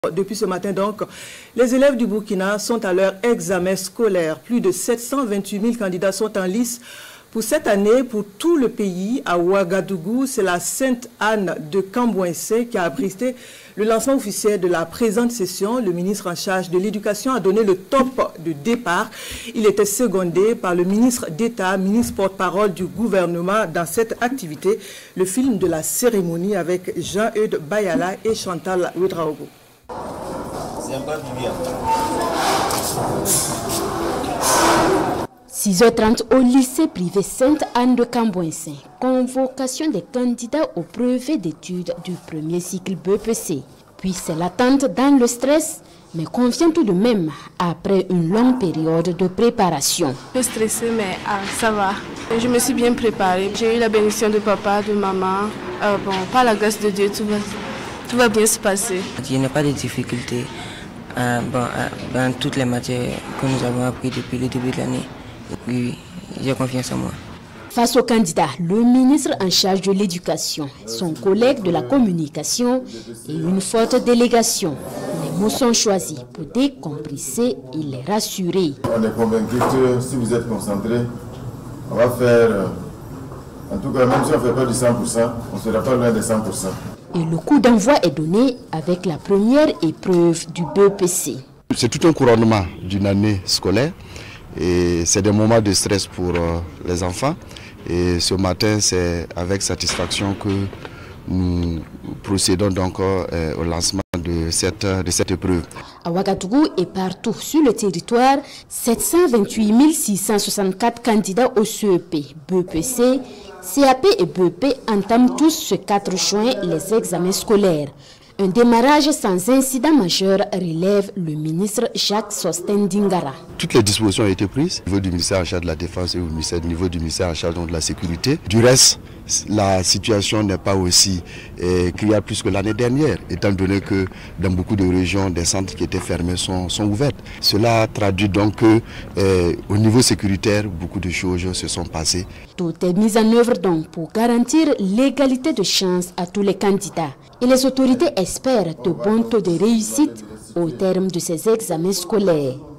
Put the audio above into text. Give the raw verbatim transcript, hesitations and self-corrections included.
Depuis ce matin donc, les élèves du Burkina sont à leur examen scolaire. Plus de sept cent vingt-huit mille candidats sont en lice pour cette année pour tout le pays. À Ouagadougou, c'est la Sainte-Anne de Cambouensé qui a abrité le lancement officiel de la présente session. Le ministre en charge de l'Éducation a donné le top de départ. Il était secondé par le ministre d'État, ministre porte-parole du gouvernement dans cette activité. Le film de la cérémonie avec Jean-Eudes Bayala et Chantal Ouedraogo. six heures trente au lycée privé Sainte-Anne de Cambouensé. Convocation des candidats au brevet d'études du premier cycle B P C. Puis c'est l'attente dans le stress, mais convient tout de même après une longue période de préparation. Un peu stressée, mais ah, ça va. Je me suis bien préparée. J'ai eu la bénédiction de papa, de maman. Euh, bon, par la grâce de Dieu, tout va, tout va bien se passer. Il n'y a pas de difficultés euh, bon, euh, dans toutes les matières que nous avons appris depuis le début de l'année. Et puis, j'ai confiance en moi. Face aux candidats, le ministre en charge de l'éducation, son collègue de la communication et une forte délégation. Les mots sont choisis pour décompresser et les rassurer. On est convaincu que si vous êtes concentrés, on va faire, en tout cas même si on ne fait pas du cent pour cent, on ne sera pas loin des cent pour cent. Et le coup d'envoi est donné avec la première épreuve du B P C. C'est tout un couronnement d'une année scolaire. Et c'est des moments de stress pour euh, les enfants. Et ce matin, c'est avec satisfaction que nous procédons donc euh, au lancement de cette, de cette épreuve. À Ouagadougou et partout sur le territoire, sept cent vingt-huit mille six cent soixante-quatre candidats au C E P, B P C, C A P et B E P entament tous ce quatre juin les examens scolaires. Un démarrage sans incident majeur, relève le ministre Jacques Sostin Dingara. Toutes les dispositions ont été prises au niveau du ministère en charge de la Défense et au niveau du ministère en charge de la Sécurité. Du reste, la situation n'est pas aussi eh, criable plus que l'année dernière, étant donné que dans beaucoup de régions, des centres qui étaient fermés sont, sont ouverts. Cela traduit donc que, eh, au niveau sécuritaire, beaucoup de choses se sont passées. Tout est mis en œuvre donc pour garantir l'égalité de chance à tous les candidats. Et les autorités espèrent de bons taux de réussite au terme de ces examens scolaires.